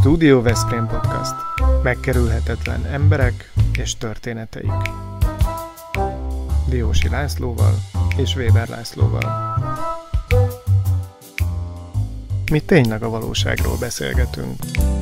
Studio Veszprém Podcast. Megkerülhetetlen emberek és történeteik. Diósi Lászlóval és Weber Lászlóval. Mi tényleg a valóságról beszélgetünk.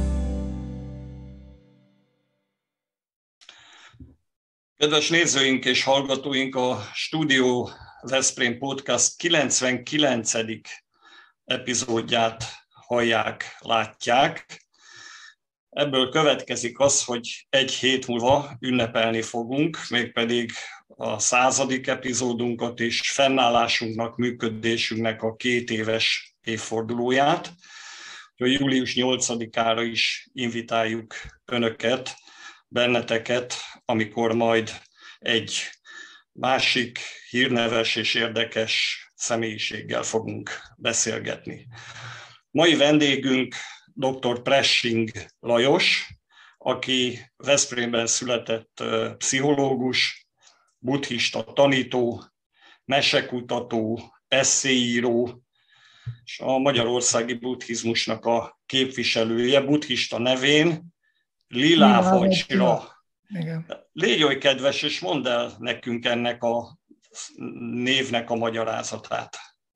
Kedves nézőink és hallgatóink, a Studio Veszprém Podcast 99. epizódját hallják, látják. Ebből következik az, hogy egy hét múlva ünnepelni fogunk, mégpedig a 100. epizódunkat és fennállásunknak, működésünknek a 2 éves évfordulóját. Július 8-ára is invitáljuk önöket, benneteket, amikor majd egy másik hírneves és érdekes személyiséggel fogunk beszélgetni. Mai vendégünk dr. Pressing Lajos, aki Veszprémben született pszichológus, buddhista tanító, mesekutató, esszéíró, és a magyarországi buddhizmusnak a képviselője, buddhista nevén Lila Vajra. Légy oly kedves, és mondd el nekünk ennek a névnek a magyarázatát.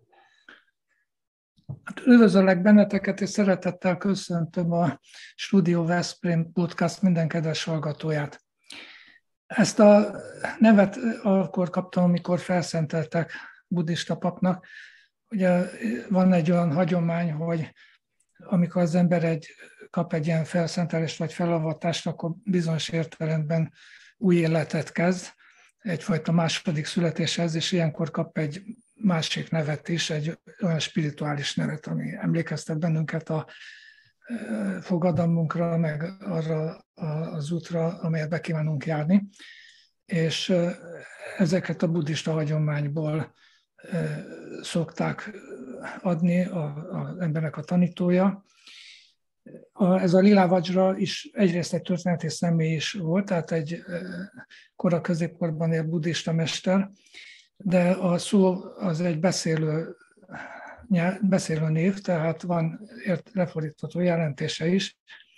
Üdvözöllek benneteket, és szeretettel köszöntöm a Studio Veszprém Podcast minden kedves hallgatóját. Ezt a nevet akkor kaptam, amikor felszenteltek buddhista papnak. Ugye van egy olyan hagyomány, hogy amikor az ember kap egy ilyen felszentelést vagy felavatást, akkor bizonyos értelemben új életet kezd, egyfajta második születéshez, és ilyenkor kap egy másik nevet is, egy olyan spirituális nevet, ami emlékeztet bennünket a fogadalmunkra, meg arra az útra, amelyet be kívánunk járni. És ezeket a buddhista hagyományból szokták adni az embernek a tanítója. Ez a Lila Vajra is egyrészt egy történeti személy is volt, tehát egy kora középkorban élt buddhista mester, de a szó az egy beszélő név, tehát van lefordítható jelentése is.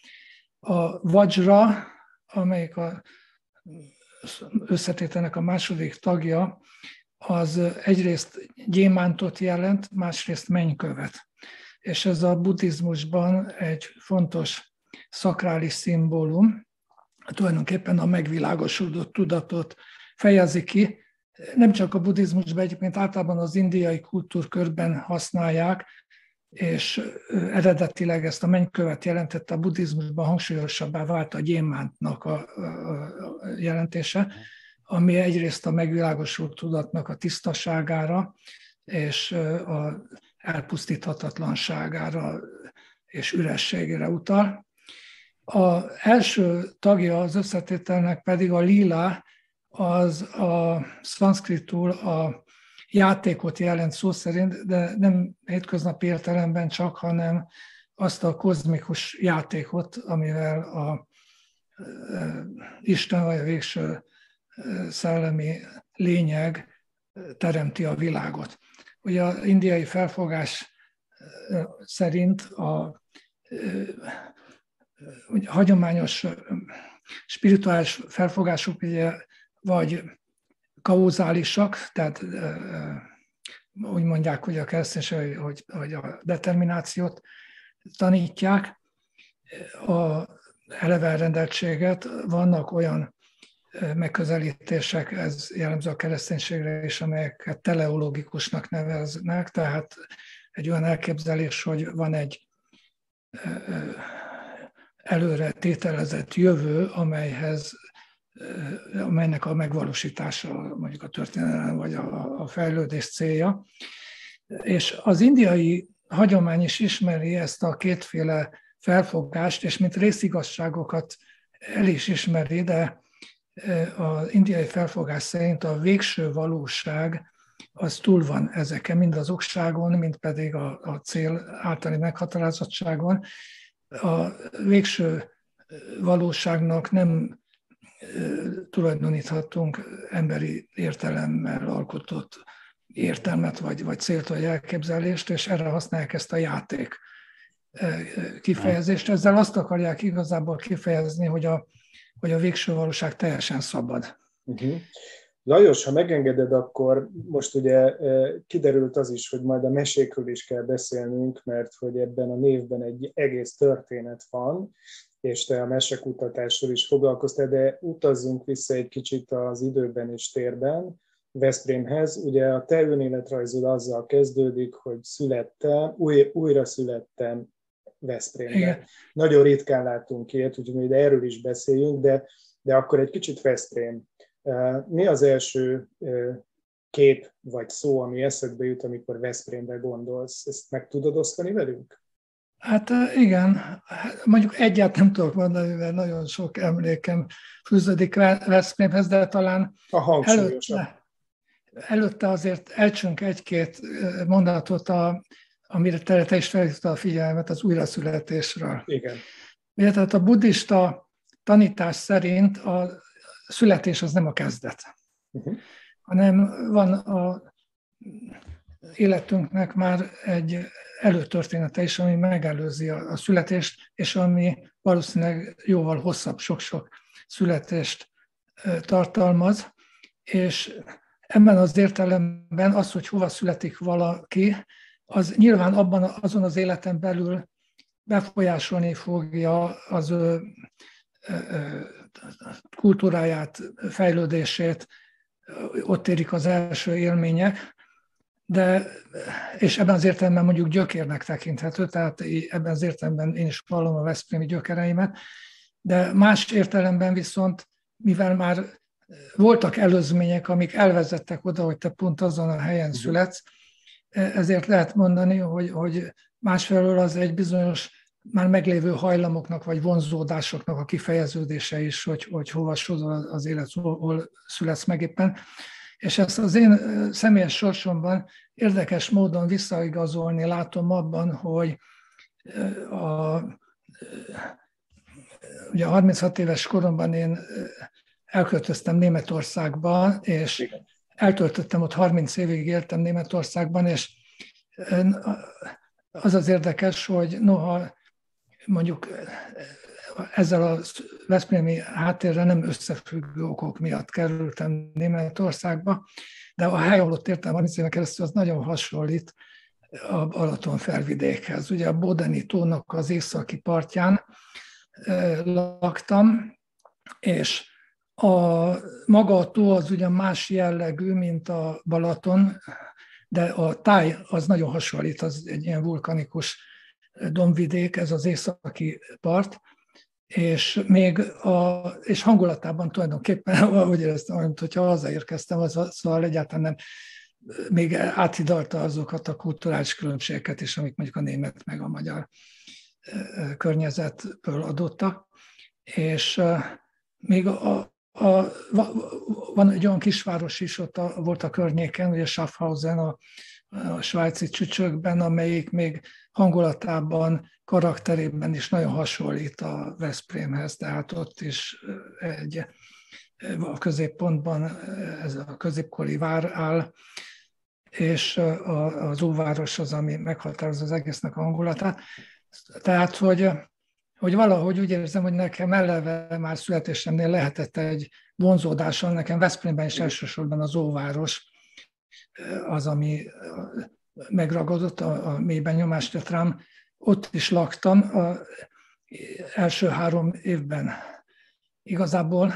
A Vajra, amelyik az összetételnek a második tagja, az egyrészt gyémántot jelent, másrészt mennykövet. És ez a buddhizmusban egy fontos szakrális szimbólum, tulajdonképpen a megvilágosodott tudatot fejezi ki. Nem csak a buddhizmusban, egyébként általában az indiai kultúrkörben használják, és eredetileg ezt a mennykövet jelentette, a buddhizmusban hangsúlyosabbá vált a gyémántnak a jelentése, ami egyrészt a megvilágosult tudatnak a tisztaságára és a elpusztíthatatlanságára és ürességére utal. Az első tagja az összetételnek pedig a lila, az a szanszkritul a játékot jelent szó szerint, de nem hétköznapi értelemben csak, hanem azt a kozmikus játékot, amivel a Isten vagy a végső szellemi lényeg teremti a világot. Ugye az indiai felfogás szerint a hagyományos spirituális felfogások ugye vagy kauzálisak, tehát úgy mondják, hogy a kereszténység, hogy a determinációt tanítják, a eleve elrendeltséget, vannak olyan megközelítések, ez jellemző a kereszténységre is, amelyeket teleológikusnak neveznek, tehát egy olyan elképzelés, hogy van egy előre tételezett jövő, amelynek a megvalósítása mondjuk a történelem vagy a fejlődés célja. És az indiai hagyomány is ismeri ezt a kétféle felfogást, és mint részigazságokat el is ismeri, de az indiai felfogás szerint a végső valóság az túl van ezeken, mind az okságon, mind pedig a cél általi meghatározottságon. A végső valóságnak nem tulajdoníthatunk emberi értelemmel alkotott értelmet, vagy célt, vagy elképzelést, és erre használják ezt a játék kifejezést. Ezzel azt akarják igazából kifejezni, hogy a végső valóság teljesen szabad. Lajos, ha megengeded, akkor most ugye kiderült az is, hogy majd a mesékről is kell beszélnünk, mert hogy ebben a névben egy egész történet van, és te a mesekutatásról is foglalkoztál, de utazzunk vissza egy kicsit az időben és térben, Veszprémhez. Ugye a te önéletrajzod azzal kezdődik, hogy újra születtem Veszprémben. Igen. Nagyon ritkán látunk ilyet, úgyhogy erről is beszéljünk, de akkor egy kicsit Veszprém. Mi az első kép vagy szó, ami eszedbe jut, amikor Veszprémbe gondolsz? Ezt meg tudod osztani velünk? Hát igen, mondjuk egyáltalán nem tudok mondani, mert nagyon sok emlékem fűződik Veszprémhez, de talán előtte azért elcsünk egy-két mondatot, amire te is felhívta a figyelmet, az újraszületésről. Igen. Tehát a buddhista tanítás szerint a születés az nem a kezdet, hanem van az életünknek már egy előtörténete is, ami megelőzi a születést, és ami valószínűleg jóval hosszabb, sok-sok születést tartalmaz, és ebben az értelemben az, hogy hova születik valaki, az nyilván azon az életen belül befolyásolni fogja az ő kultúráját, fejlődését, ott érik az első élmények, és ebben az értelemben mondjuk gyökérnek tekinthető, tehát ebben az értelemben én is vallom a veszprémi gyökereimet, de más értelemben viszont, mivel már voltak előzmények, amik elvezettek oda, hogy te pont azon a helyen születsz, ezért lehet mondani, hogy másfelől az egy bizonyos már meglévő hajlamoknak vagy vonzódásoknak a kifejeződése is, hogy hova sodor az élet, hol születsz meg éppen. És ezt az én személyes sorsomban érdekes módon visszaigazolni látom abban, hogy ugye 36 éves koromban én elköltöztem Németországba, és eltöltöttem ott 30 évig, éltem Németországban, és az az érdekes, hogy noha mondjuk ezzel a veszprémi háttérrel nem összefüggő okok miatt kerültem Németországba, de a hely, ahol ott értem 30 éven keresztül, az nagyon hasonlít a Balaton felvidékhez. Ugye a Bodeni tónak az északi partján laktam, és maga a tó az ugyan más jellegű, mint a Balaton, de a táj az nagyon hasonlít, az egy ilyen vulkanikus dombvidék, ez az északi part, és és hangulatában tulajdonképpen, ahogy éreztem, mint hogyha hazaérkeztem, szóval egyáltalán nem, még áthidalta azokat a kulturális különbségeket is, amik mondjuk a német meg a magyar környezetből adottak. És még van egy olyan kisváros is, ott volt a környéken, ugye Schaffhausen, a svájci Csücsökben, amelyik még hangulatában, karakterében is nagyon hasonlít a Veszprémhez, tehát ott is a középpontban ez a középkori vár áll, és az óváros az, ami meghatározza az egésznek a hangulatát. Tehát, hogy valahogy úgy érzem, hogy nekem eleve már születésemnél lehetett egy vonzódásom, nekem Veszprémben is elsősorban az óváros az, ami megragadott, a mélyben nyomást tett rám. Ott is laktam az első 3 évben. Igazából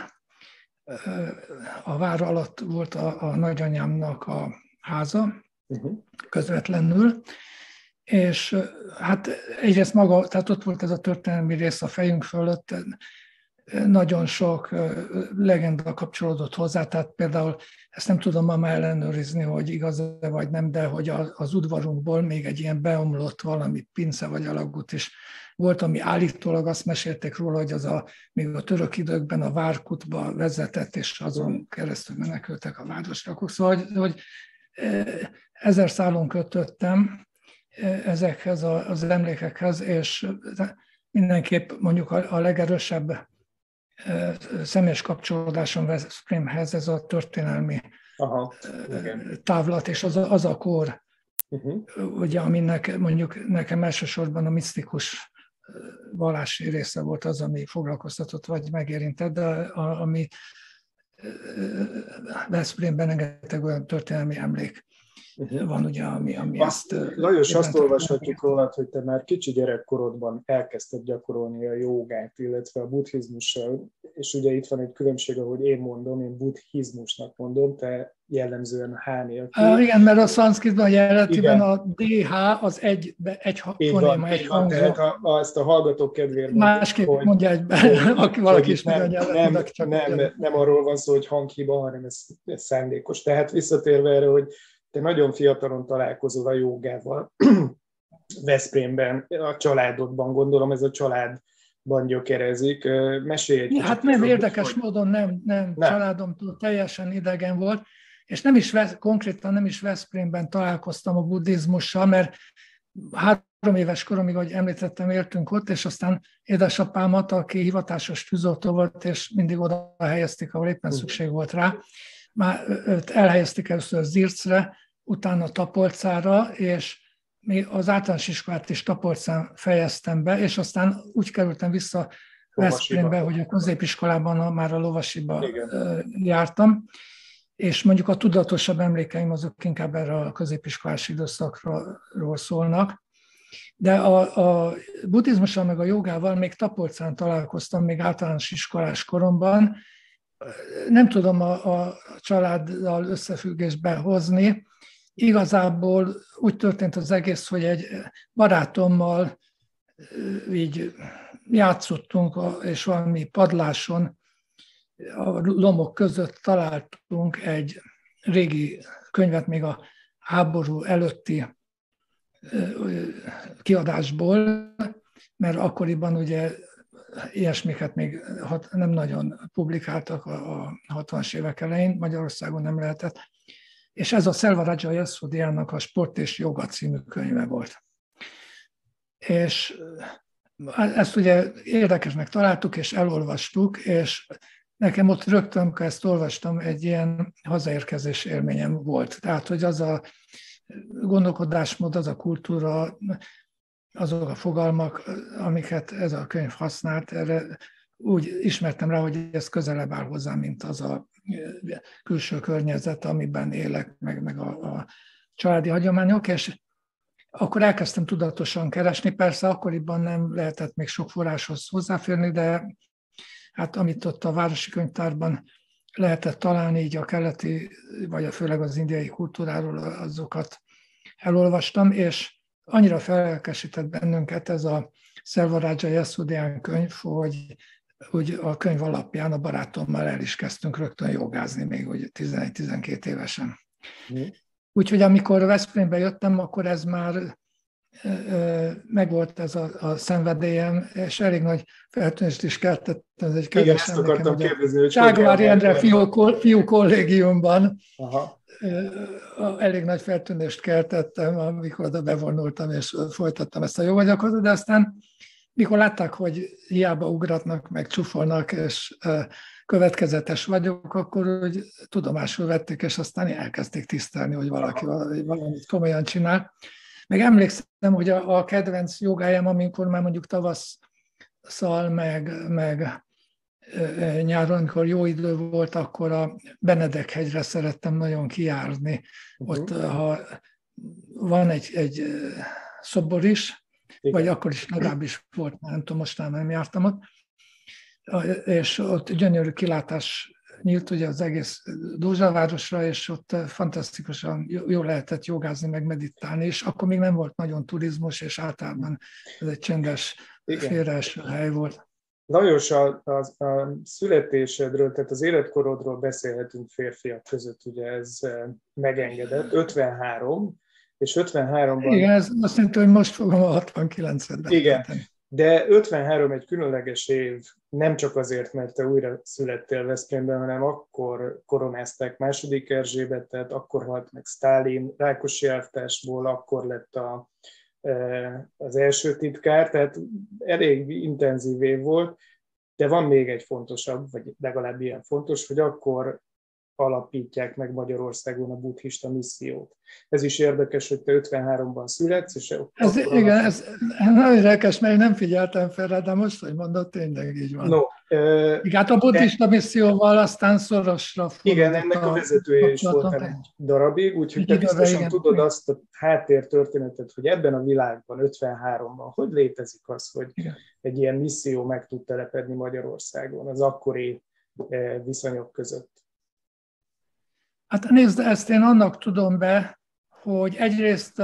a vár alatt volt a nagyanyámnak a háza, közvetlenül, és hát egyrészt maga, tehát ott volt ez a történelmi rész a fejünk fölött, nagyon sok legenda kapcsolódott hozzá, tehát például ezt nem tudom ma már ellenőrizni, hogy igaz-e vagy nem, de hogy az udvarunkból még egy ilyen beomlott valami pince vagy alagút is volt, ami állítólag azt mesélték róla, hogy az még a török időkben a Várkutba vezetett, és azon keresztül menekültek a városrakók. Szóval, hogy 1000 szálon kötöttem ezekhez az emlékekhez, és mindenképp mondjuk a legerősebb személyes kapcsolódásom Veszprémhez ez a történelmi távlat, és az a kor ugye, aminek mondjuk nekem elsősorban a misztikus vallási része volt az, ami foglalkoztatott vagy megérintett, de ami Veszprémben rengeteg olyan történelmi emlék van, ugye, ami ezt... Lajos, azt olvashatjuk rólad, hogy te már kicsi gyerekkorodban elkezdted gyakorolni a jogát, illetve a buddhizmussal, és ugye itt van egy különbség, ahogy én mondom, én buddhizmusnak mondom, te jellemzően H nélkül. Igen, mert a szanszkritban eredetiben a DH az egy fonéma, egy hangzó. Tehát ezt a hallgatók kedvéért másképp mondja egyben, aki valaki ismeri a nyelvet. Nem arról van szó, hogy hanghiba, hanem ez szándékos. Tehát visszatérve erre, hogy te nagyon fiatalon találkozol a jogával, Veszprémben, a családodban, gondolom ez a családban gyökerezik. Mesélj egy kicsit. Hát nem, érdekes módon nem. Családomtól teljesen idegen volt, és konkrétan nem is Veszprémben találkoztam a buddhizmussal, mert 3 éves koromig, ahogy említettem, éltünk ott, és aztán édesapámat, aki hivatásos tűzoltó volt, és mindig oda helyezték, ahol éppen szükség volt rá. Már őt elhelyezték először Zircre, utána Tapolcára, és még az általános iskolát is Tapolcán fejeztem be, és aztán úgy kerültem vissza Veszprémbe, hogy a középiskolában már a lovasiba jártam, és mondjuk a tudatosabb emlékeim azok inkább erre a középiskolás időszakról szólnak. De a buddhizmussal meg a jogával még Tapolcán találkoztam, még általános iskolás koromban. Nem tudom a családdal összefüggésbe hozni. Igazából úgy történt az egész, hogy egy barátommal így játszottunk, és valami padláson a lomok között találtunk egy régi könyvet, még a háború előtti kiadásból, mert akkoriban ugye ilyesmiket még nem nagyon publikáltak a 60-as évek elején, Magyarországon nem lehetett, és ez a Selvarajja Yasodhyának a Sport és Joga című könyve volt. És ezt ugye érdekesnek találtuk, és elolvastuk, és nekem ott rögtön, amikor ezt olvastam, egy ilyen hazaérkezés élményem volt. Tehát, hogy az a gondolkodásmód, az a kultúra, azok a fogalmak, amiket ez a könyv használt, erre úgy ismertem rá, hogy ez közelebb áll hozzá, mint az a külső környezet, amiben élek, meg a családi hagyományok, és akkor elkezdtem tudatosan keresni. Persze akkoriban nem lehetett még sok forráshoz hozzáférni, de hát amit ott a városi könyvtárban lehetett találni, így a keleti, vagy főleg az indiai kultúráról, azokat elolvastam, és annyira felelkesített bennünket ez a Selvarajja Yasodhyán könyv, hogy a könyv alapján a barátommal el is kezdtünk rögtön jogázni, még hogy 11-12 évesen. Úgyhogy amikor Veszprémbe jöttem, akkor ez már megvolt ez a szenvedélyem, és elég nagy feltűnést is keltett. Ez egy kedves emlékem, hogy Ságvári Endre fiú kollégiumban elég nagy feltűnést keltettem, amikor oda bevonultam, és folytattam ezt a joganyagot, de aztán mikor látták, hogy hiába ugratnak, meg csúfolnak, és következetes vagyok, akkor úgy tudomásul vették, és aztán elkezdték tisztelni, hogy valaki valamit komolyan csinál. Meg emlékszem, hogy a kedvenc jogájám, amikor már mondjuk tavasszal, meg nyáron, amikor jó idő volt, akkor a Benedek-hegyre szerettem nagyon kijárni. Ott ha van egy szobor is, vagy akkor is legalábbis volt, nem tudom, most nem jártam ott, és ott gyönyörű kilátás nyílt ugye az egész Dózsa-városra, és ott fantasztikusan jól lehetett jogázni, meg meditálni, és akkor még nem volt nagyon turizmus, és általában ez egy csendes, félreeső hely volt. Lajos, a születésedről, tehát az életkorodról beszélhetünk férfiak között, ugye ez megengedett, 53, és 53-ban... Igen, ez azt jelenti, hogy most fogom a 69-et. Igen, de 53 egy különleges év, nem csak azért, mert te újra születtél Veszprémben, hanem akkor koronázták II. Erzsébetet, akkor halt meg Sztálin, Rákosi elvtársból, akkor lett az első titkár, tehát elég intenzív év volt, de van még egy fontosabb, vagy legalább ilyen fontos, hogy akkor alapítják meg Magyarországon a buddhista missziót. Ez is érdekes, hogy te 53-ban születsz, és igen, ez nagyon érdekes, mert nem figyeltem fel rá, de most, hogy mondod, tényleg így van. No, igen, a buddhista misszióval aztán szorosra fordult. Igen, ennek a vezetője is voltam egy darabig, úgyhogy te biztosan tudod azt a háttértörténetet, hogy ebben a világban, 53-ban, hogy létezik az, hogy egy ilyen misszió meg tud telepedni Magyarországon az akkori viszonyok között. Hát nézd, ezt én annak tudom be, hogy egyrészt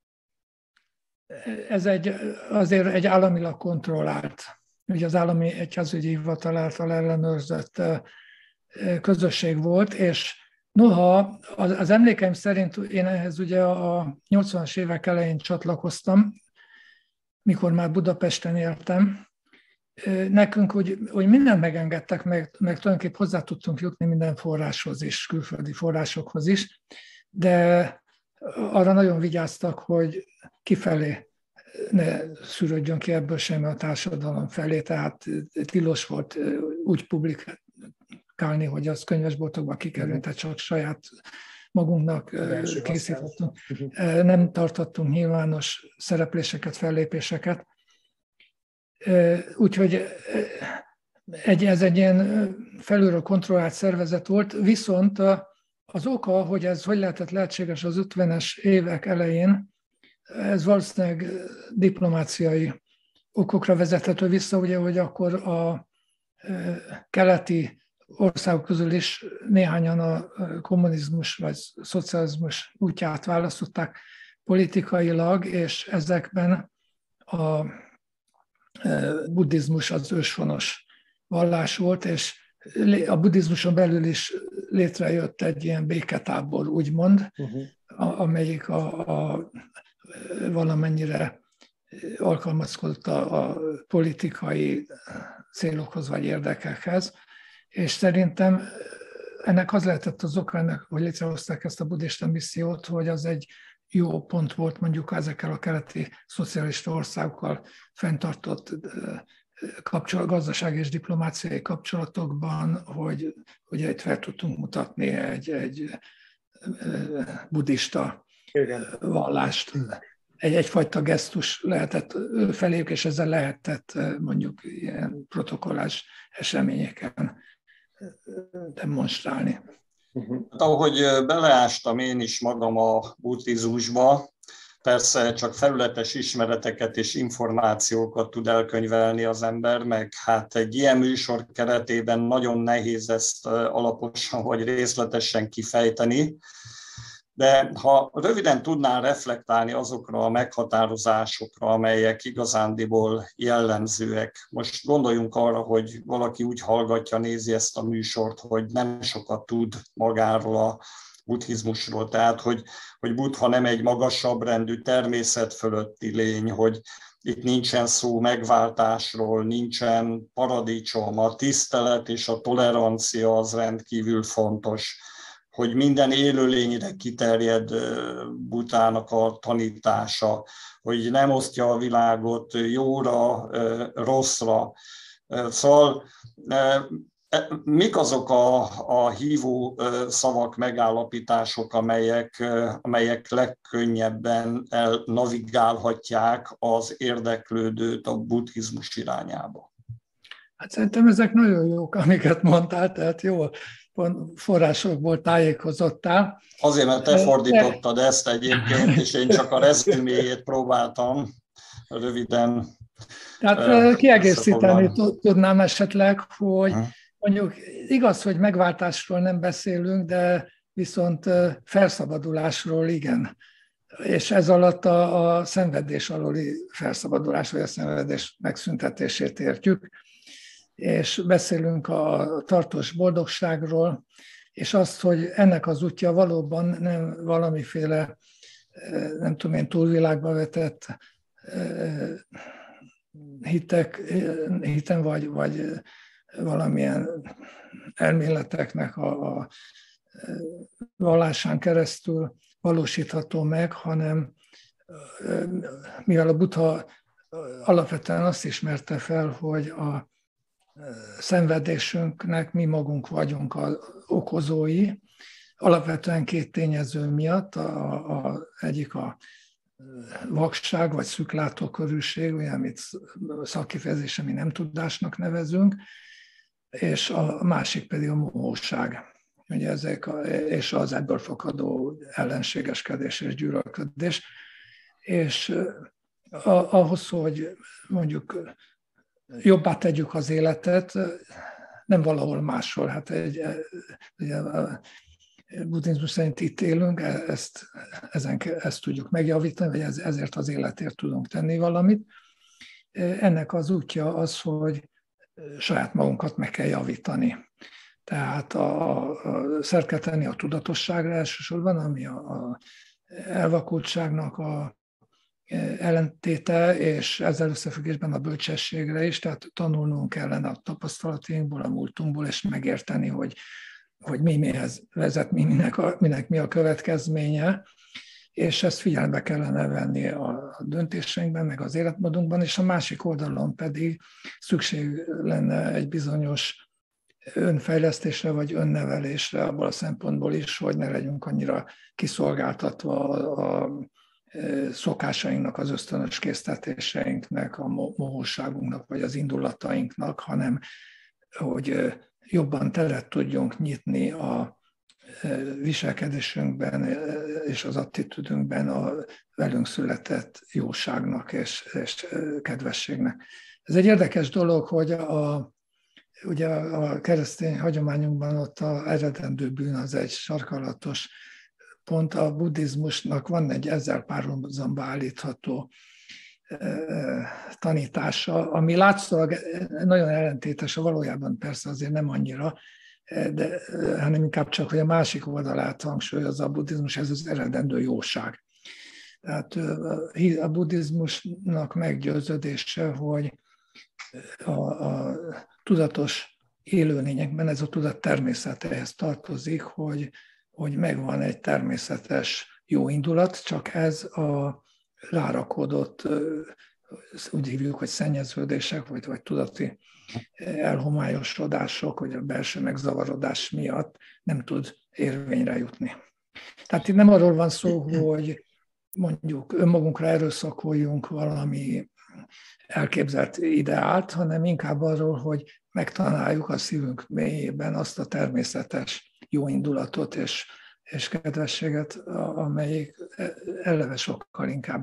ez azért egy államilag kontrollált, ugye az állami egyházügyi hivatal által ellenőrzött közösség volt, és noha az emlékeim szerint én ehhez ugye a 80-as évek elején csatlakoztam, mikor már Budapesten éltem, nekünk, hogy mindent megengedtek, meg tulajdonképpen hozzá tudtunk jutni minden forráshoz is, külföldi forrásokhoz is, de arra nagyon vigyáztak, hogy kifelé ne szűrődjön ki ebből semmi a társadalom felé, tehát tilos volt úgy publikálni, hogy az könyvesboltokba kikerült, tehát csak saját magunknak készítettünk. Nem tartottunk nyilvános szerepléseket, fellépéseket. Úgyhogy ez egy ilyen felülről kontrollált szervezet volt, viszont az oka, hogy ez hogy lehetett lehetséges az 50-es évek elején, ez valószínűleg diplomáciai okokra vezethető vissza, ugye, hogy akkor a keleti országok közül is néhányan a kommunizmus vagy szocializmus útját választották politikailag, és ezekben a buddhizmus az őshonos vallás volt, és a buddhizmuson belül is létrejött egy ilyen béketábor, úgymond, amelyik valamennyire alkalmazkodott a politikai célokhoz vagy érdekekhez, és szerintem ennek az lehetett az oka, hogy létrehozták ezt a buddhista missziót, hogy az egy jó pont volt mondjuk ezekkel a keleti szocialista országokkal fenntartott gazdasági és diplomáciai kapcsolatokban, hogy ugye itt fel tudtunk mutatni egy buddhista vallást. Egyfajta gesztus lehetett feléjük, és ezzel lehetett mondjuk ilyen protokollás eseményeken demonstrálni. Hát, ahogy beleástam én is magam a buddhizmusba, persze csak felületes ismereteket és információkat tud elkönyvelni az ember, meg hát egy ilyen műsor keretében nagyon nehéz ezt alaposan vagy részletesen kifejteni. De ha röviden tudnál reflektálni azokra a meghatározásokra, amelyek igazándiból jellemzőek. Most gondoljunk arra, hogy valaki úgy hallgatja, nézi ezt a műsort, hogy nem sokat tud magáról a buddhizmusról. Tehát, hogy Buddha nem egy magasabb rendű természet fölötti lény, hogy itt nincsen szó megváltásról, nincsen paradicsom, a tisztelet és a tolerancia az rendkívül fontos, hogy minden élőlényre kiterjed Buddhának a tanítása, hogy nem osztja a világot jóra, rosszra. Szóval mik azok a hívó szavak, megállapítások, amelyek legkönnyebben navigálhatják az érdeklődőt a buddhizmus irányába? Hát szerintem ezek nagyon jók, amiket mondtál, tehát jó forrásokból tájékozottál. Azért, mert te fordítottad ezt egyébként, és én csak a rezüméjét próbáltam röviden. Tehát kiegészíteni tudnám esetleg, hogy mondjuk igaz, hogy megváltásról nem beszélünk, de viszont felszabadulásról igen. És ez alatt a szenvedés alóli felszabadulás, vagy a szenvedés megszüntetését értjük. És beszélünk a tartós boldogságról, és azt, hogy ennek az útja valóban nem valamiféle, nem tudom én, túlvilágba vetett hiten vagy valamilyen elméleteknek a vallásán keresztül valósítható meg, hanem mivel a Buddha alapvetően azt ismerte fel, hogy a szenvedésünknek mi magunk vagyunk az okozói, alapvetően két tényező miatt. Egyik a vakság vagy szűklátókörűség, olyan, amit szakkifejezésen mi nem tudásnak nevezünk, és a másik pedig a mohóság. Ugye és az ebből fakadó ellenségeskedés és gyűlölködés. És ahhoz, hogy mondjuk jobbá tegyük az életet, nem valahol máshol. Hát ugye a buddhizmus szerint itt élünk, ezt tudjuk megjavítani, vagy ezért az életért tudunk tenni valamit. Ennek az útja az, hogy saját magunkat meg kell javítani. Tehát szert kell tenni a tudatosságra elsősorban, ami a elvakultságnak a ellentéte, és ezzel összefüggésben a bölcsességre is, tehát tanulnunk kellene a tapasztalatainkból, a múltunkból, és megérteni, hogy mi mihez vezet, minek mi a következménye, és ezt figyelembe kellene venni a döntéseinkben, meg az életmódunkban, és a másik oldalon pedig szükség lenne egy bizonyos önfejlesztésre vagy önnevelésre abból a szempontból is, hogy ne legyünk annyira kiszolgáltatva a szokásainknak, az ösztönös késztetéseinknek, a mohóságunknak vagy az indulatainknak, hanem hogy jobban teret tudjunk nyitni a viselkedésünkben és az attitűdünkben a velünk született jóságnak és kedvességnek. Ez egy érdekes dolog, hogy ugye a keresztény hagyományunkban ott az eredendő bűn az egy sarkalatos pont, a buddhizmusnak van egy ezzel párhuzamba állítható tanítása, ami látszólag nagyon ellentétes, valójában persze azért nem annyira, hanem inkább csak, hogy a másik oldalát hangsúlyozza a buddhizmus, ez az eredendő jóság. Tehát a buddhizmusnak meggyőződése, hogy a tudatos élőlényekben ez a tudat természetéhez tartozik, hogy megvan egy természetes jó indulat, csak ez a rárakódott, úgy hívjuk, hogy szennyeződések, vagy tudati elhomályosodások, vagy a belső megzavarodás miatt nem tud érvényre jutni. Tehát itt nem arról van szó, hogy mondjuk önmagunkra erőszakoljunk valami elképzelt ideált, hanem inkább arról, hogy megtanáljuk a szívünk mélyében azt a természetes jó indulatot és kedvességet, amelyik eleve sokkal inkább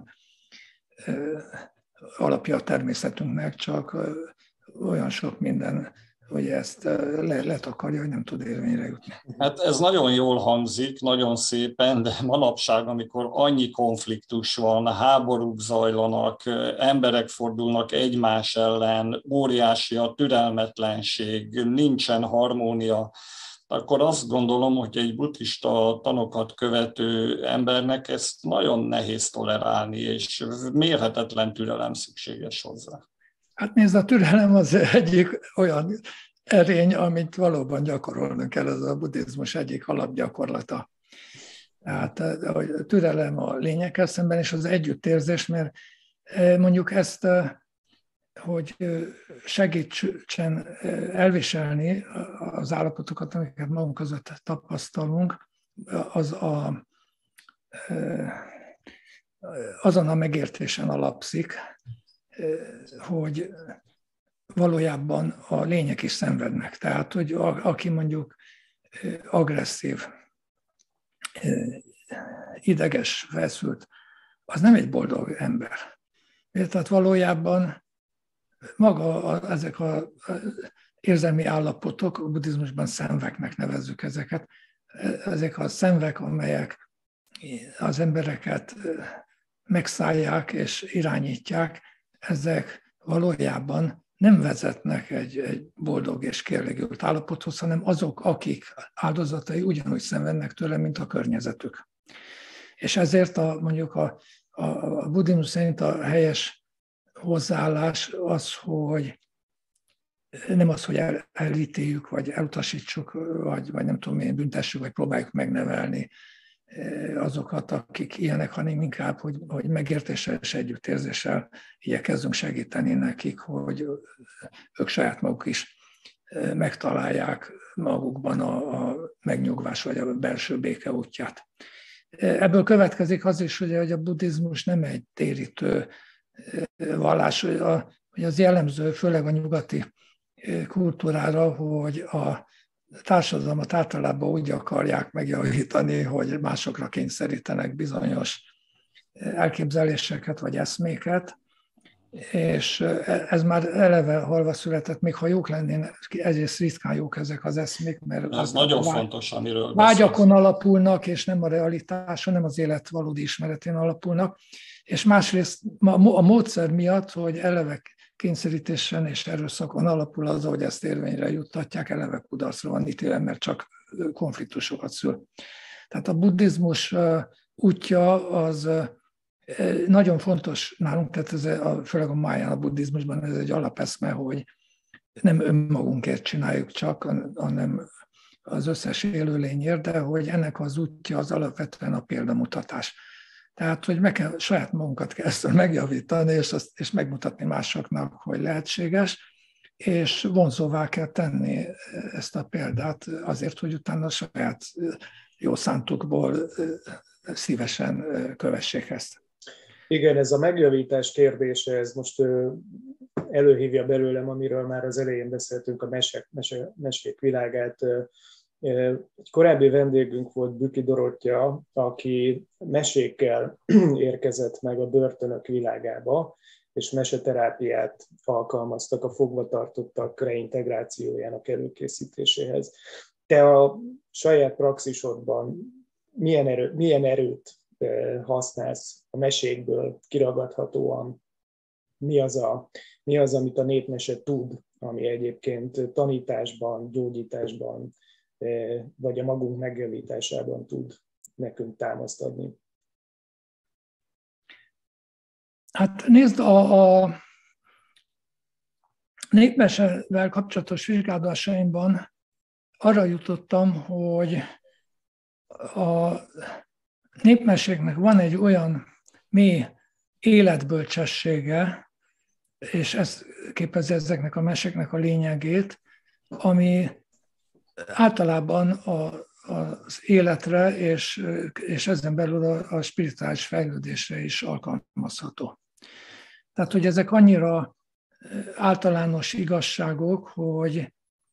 alapja a természetünknek, csak olyan sok minden, hogy ezt letakarja, hogy nem tud érvényre jutni. Hát ez nagyon jól hangzik, nagyon szépen, de manapság, amikor annyi konfliktus van, háborúk zajlanak, emberek fordulnak egymás ellen, óriási a türelmetlenség, nincsen harmónia, akkor azt gondolom, hogy egy buddhista tanokat követő embernek ezt nagyon nehéz tolerálni, és mérhetetlen türelem szükséges hozzá. Hát nézd, a türelem az egyik olyan erény, amit valóban gyakorolnunk kell, ez a buddhizmus egyik alapgyakorlata. Tehát a türelem a lényekkel szemben, és az együttérzés, mert mondjuk ezt, hogy segítsen elviselni az állapotokat, amiket magunk között tapasztalunk, azon a megértésen alapszik, hogy valójában a lények is szenvednek. Tehát, hogy aki mondjuk agresszív, ideges, feszült, az nem egy boldog ember. Tehát valójában maga ezek az érzelmi állapotok, a buddhizmusban szenveknek nevezzük ezeket, ezek a szenvek, amelyek az embereket megszállják és irányítják, ezek valójában nem vezetnek egy boldog és kielégült állapothoz, hanem azok, akik áldozatai ugyanúgy szenvednek tőle, mint a környezetük. És ezért mondjuk a buddhizmus szerint a helyes hozzáállás az, hogy nem az, hogy elítéljük, vagy elutasítsuk, vagy nem tudom én, büntessük, vagy próbáljuk megnevelni azokat, akik ilyenek, hanem inkább, hogy megértéssel és együttérzéssel igyekezzünk segíteni nekik, hogy ők saját maguk is megtalálják magukban a megnyugvás vagy a belső béke útját. Ebből következik az is, hogy a buddhizmus nem egy térítő vallás, hogy az jellemző, főleg a nyugati kultúrára, hogy a társadalmat általában úgy akarják megjavítani, hogy másokra kényszerítenek bizonyos elképzeléseket vagy eszméket, és ez már eleve halva született, még ha jók lennének, egyrészt ritkán jók ezek az eszmék, mert ez nagyon fontos, amiről vágyakon alapulnak, és nem a realitáson, nem az élet valódi ismeretén alapulnak, és másrészt a módszer miatt, hogy eleve kényszerítésen és erőszakon alapul az, hogy ezt érvényre juttatják, eleve kudarcra van ítélve, mert csak konfliktusokat szül. Tehát a buddhizmus útja az nagyon fontos nálunk, tehát főleg a Mahayana buddhizmusban ez egy alapeszme, hogy nem önmagunkért csináljuk csak, hanem az összes élőlényért, de hogy ennek az útja az alapvetően a példamutatás. Tehát, hogy saját magunkat kell ezt megjavítani, és megmutatni másoknak, hogy lehetséges, és vonzóvá kell tenni ezt a példát azért, hogy utána a saját jó szántukból szívesen kövessék ezt. Igen, ez a megjavítás kérdése, ez most előhívja belőlem, amiről már az elején beszéltünk, a mesék világát. Egy korábbi vendégünk volt Büki Dorottya, aki mesékkel érkezett meg a börtönök világába, és meseterápiát alkalmaztak a fogvatartottak reintegrációjának előkészítéséhez. Te a saját praxisodban milyen erőt használsz a mesékből kiragadhatóan? Mi az, amit a népmese tud, ami egyébként tanításban, gyógyításban, vagy a magunk megjavításában tud nekünk támaszt adni? Hát nézd, a népmesevel kapcsolatos vizsgálásaimban arra jutottam, hogy a népmeséknek van egy olyan mély életbölcsessége, és ez képezi ezeknek a meséknek a lényegét, ami általában az életre és ezen belül a spirituális fejlődésre is alkalmazható. Tehát, hogy ezek annyira általános igazságok, hogy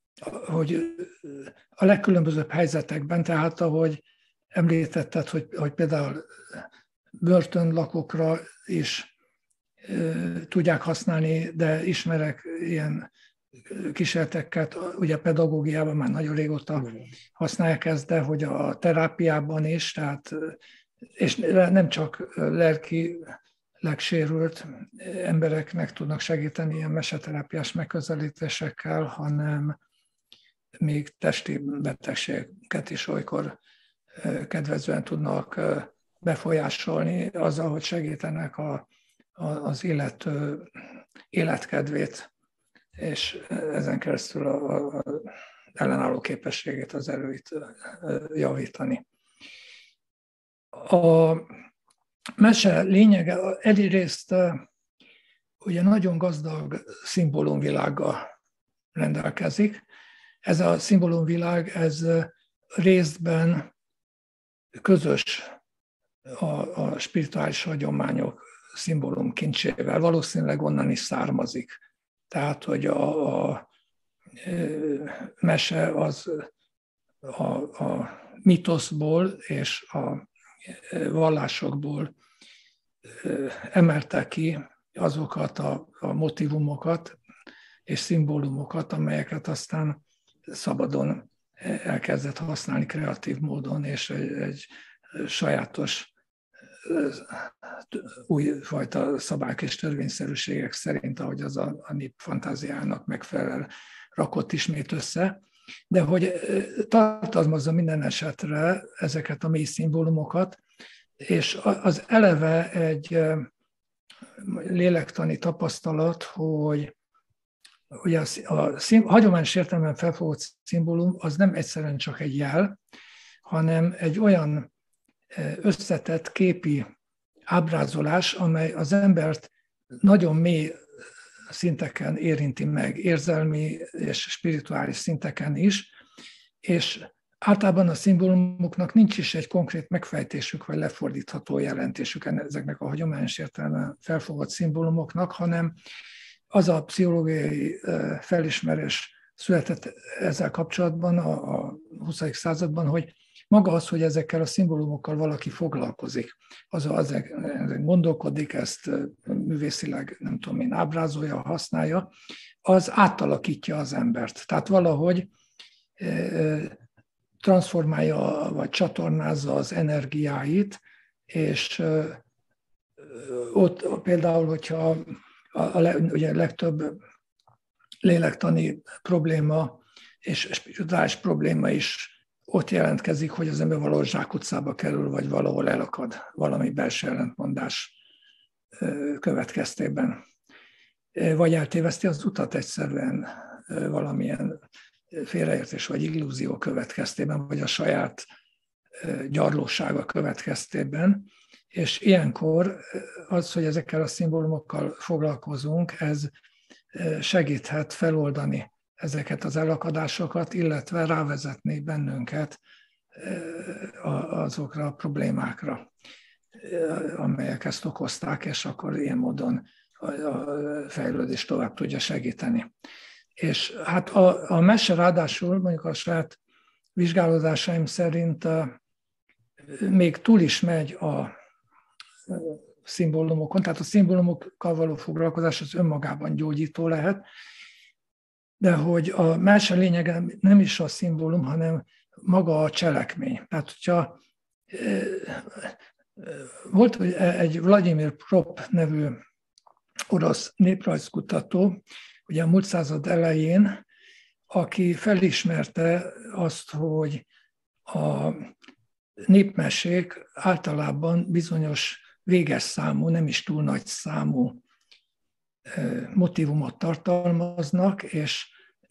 a legkülönbözőbb helyzetekben, tehát ahogy említetted, hogy például börtönlakókra is tudják használni, de ismerek ilyen kísérleteket, ugye a pedagógiában már nagyon régóta használják ezt, de hogy a terápiában is, tehát, és nem csak lelkileg sérült embereknek tudnak segíteni ilyen meseterápiás megközelítésekkel, hanem még testi betegségeket is olykor kedvezően tudnak befolyásolni azzal, hogy segítenek az életkedvét, és ezen keresztül az ellenálló képességét, az erőit javítani. A mese lényege egyrészt ugye nagyon gazdag szimbólumvilággal rendelkezik. Ez a szimbólumvilág, ez részben közös a spirituális hagyományok szimbólumkincsével, valószínűleg onnan is származik. Tehát, hogy a mese az a mitoszból és a vallásokból emelte ki azokat a motivumokat és szimbólumokat, amelyeket aztán szabadon elkezdett használni kreatív módon, és egy sajátos újfajta szabályok és törvényszerűségek szerint, ahogy az a nép fantáziának megfelel, rakott ismét össze, de hogy tartalmazza minden esetre ezeket a mély szimbólumokat, és az eleve egy lélektani tapasztalat, hogy ugye a hagyományos értelemben felfogott szimbólum az nem egyszerűen csak egy jel, hanem egy olyan összetett képi ábrázolás, amely az embert nagyon mély szinteken érinti meg, érzelmi és spirituális szinteken is, és általában a szimbólumoknak nincs is egy konkrét megfejtésük, vagy lefordítható jelentésük ezeknek a hagyományos értelemben felfogott szimbólumoknak, hanem az a pszichológiai felismerés született ezzel kapcsolatban a 20. században, hogy maga az, hogy ezekkel a szimbólumokkal valaki foglalkozik, ezen gondolkodik, ezt művészileg, nem tudom én, ábrázolja, használja, az átalakítja az embert. Tehát valahogy transformálja, vagy csatornázza az energiáit, és ott például, hogyha ugye a legtöbb lélektani probléma és spirituális probléma is ott jelentkezik, hogy az ember valahol zsákutcába kerül, vagy valahol elakad valami belső ellentmondás következtében. Vagy eltéveszti az utat egyszerűen valamilyen félreértés vagy illúzió következtében, vagy a saját gyarlósága következtében. És ilyenkor az, hogy ezekkel a szimbólumokkal foglalkozunk, ez segíthet feloldani ezeket az elakadásokat, illetve rávezetni bennünket azokra a problémákra, amelyek ezt okozták, és akkor ilyen módon a fejlődés tovább tudja segíteni. És hát a mese ráadásul, mondjuk a saját vizsgálódásaim szerint még túl is megy a szimbólumokon, tehát a szimbólumokkal való foglalkozás az önmagában gyógyító lehet, de hogy a mese lényege nem is a szimbólum, hanem maga a cselekmény. Tehát, hogyha volt egy Vladimir Prop nevű orosz néprajzkutató, ugye a múlt század elején, aki felismerte azt, hogy a népmesék általában bizonyos véges számú, nem is túl nagy számú motívumot tartalmaznak, és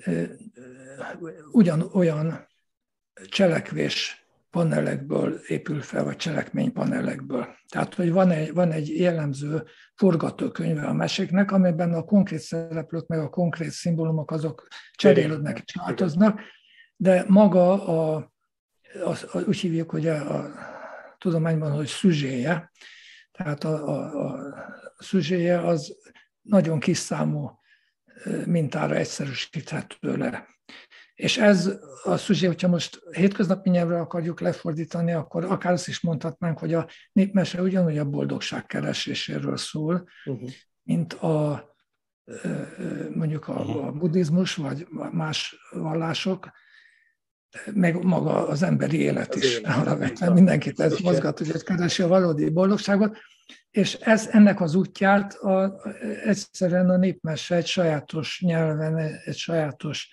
ugyanolyan cselekvés panelekből épül fel, vagy cselekménypanelekből. Tehát, hogy van egy jellemző forgatókönyve a meséknek, amelyben a konkrét szereplők, meg a konkrét szimbólumok azok cserélődnek és változnak, de maga úgy hívjuk, hogy a tudományban, hogy szüzséje, tehát a szüzséje az nagyon kis számú mintára egyszerűsíthető le. És ez a szüzsé, hogyha most hétköznapi nyelvre akarjuk lefordítani, akkor akár azt is mondhatnánk, hogy a népmese ugyanúgy a boldogság kereséséről szól, mint mondjuk a buddhizmus, vagy más vallások, meg maga az emberi élet is. Mindenkit ez mozgat, hogy keresi a valódi boldogságot, és ennek az útját egyszerűen a népmese egy sajátos nyelven, egy sajátos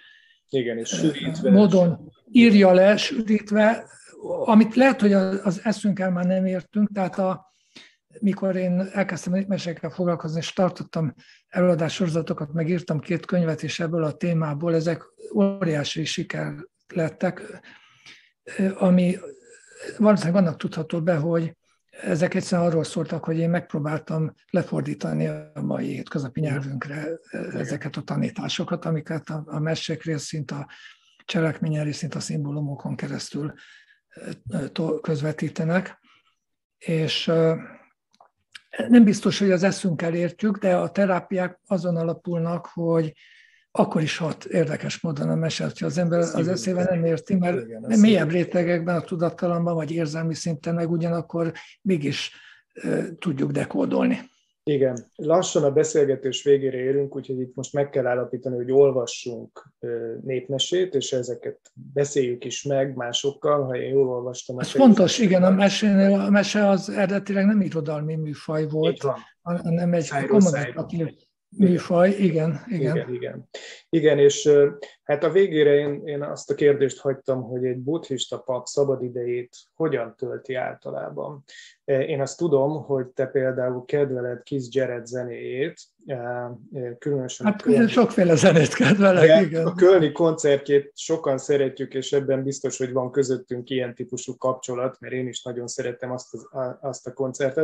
módon írja le, sűrítve, amit lehet, hogy az eszünkkel már nem értünk, tehát mikor én elkezdtem a népmesékkel foglalkozni, és tartottam előadássorozatokat, meg írtam 2 könyvet is ebből a témából, ezek óriási siker lettek, ami valószínűleg annak tudható be, hogy ezek egyszerűen arról szóltak, hogy én megpróbáltam lefordítani a mai hétköznapi nyelvünkre ezeket a tanításokat, amiket a mesék részint, a cselekményen részint a szimbólumokon keresztül közvetítenek. És nem biztos, hogy az eszünkkel értjük, de a terápiák azon alapulnak, hogy akkor is hat érdekes módon a mese, hogyha az ember az eszével nem érti, mert mélyebb rétegekben, a tudattalamban vagy érzelmi szinten meg ugyanakkor mégis tudjuk dekódolni. Igen, lassan a beszélgetés végére érünk, úgyhogy itt most meg kell állapítani, hogy olvassunk népmesét, és ezeket beszéljük is meg másokkal, ha én jól olvastam. Ez fontos, igen, a mese az eredetileg nem irodalmi műfaj volt, hanem egy kommunikatív műfaj, igen. Igen, és hát a végére én azt a kérdést hagytam, hogy egy buddhista pap szabadidejét hogyan tölti általában. Én azt tudom, hogy te például kedveled Keith Jarrett zenéjét, különösen... Hát sokféle zenét kedvelek, igen. A kölni koncertjét sokan szeretjük, és ebben biztos, hogy van közöttünk ilyen típusú kapcsolat, mert én is nagyon szerettem azt a koncertet.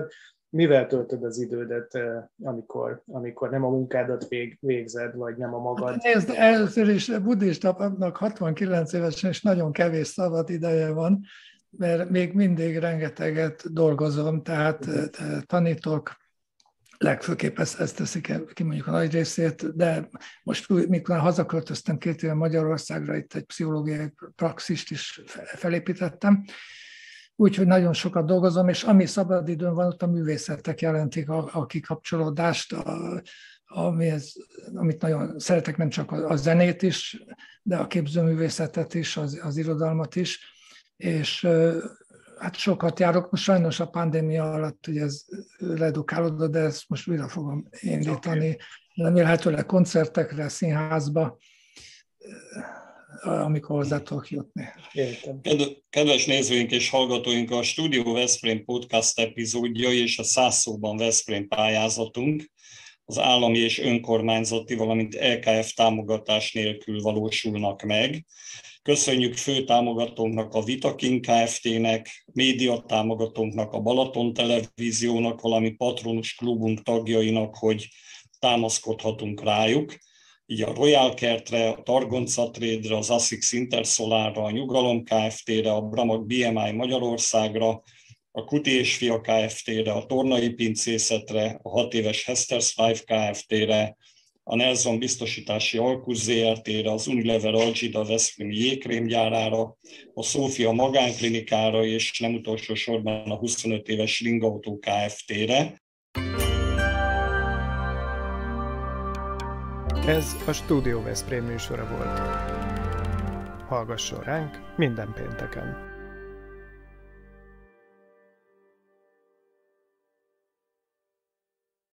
mivel töltöd az idődet, amikor nem a munkádat végzed, vagy nem a magad? Nézd, először is buddhistának 69 évesen is nagyon kevés szabad ideje van, mert még mindig rengeteget dolgozom, tehát tanítok, legfőképp ezt teszik ki mondjuk a nagy részét, de most, mikor hazaköltöztem 2 éve Magyarországra, itt egy pszichológiai praxist is felépítettem, úgyhogy nagyon sokat dolgozom, és ami szabadidőn van, ott a művészetek jelentik a kikapcsolódást, amit nagyon szeretek, nem csak a zenét is, de a képzőművészetet is, az irodalmat is, és hát sokat járok, most sajnos a pandémia alatt ugye ez redukálódott, de ezt most újra fogom indítani, remélhetőleg koncertekre, színházba, amikor hozzá tudok jutni. Kedves nézőink és hallgatóink, a Studio Veszprém podcast epizódja és a 100 szóban Veszprém pályázatunk az állami és önkormányzati, valamint LKF támogatás nélkül valósulnak meg. Köszönjük fő támogatónknak, a Vitakin Kft-nek, média támogatónknak, a Balaton Televíziónak, valamint patronus klubunk tagjainak, hogy támaszkodhatunk rájuk. Így a Royal Kertre, a Targonca Trade-re, az ASICS Intersolarra, a Nyugalom Kft-re, a Bramag BMI Magyarországra, a Kuti és Fia Kft-re, a Tornai Pincészetre, a 6 éves Hester's Five Kft-re, a Nelson Biztosítási Alkusz Zrt-re, az Unilever Algida Veszprémi jégkrémgyárára, a Szófia Magánklinikára és nem utolsó sorban a 25 éves Ringautó Kft-re. Ez a Studio Veszprém műsora volt. Hallgasson ránk minden pénteken!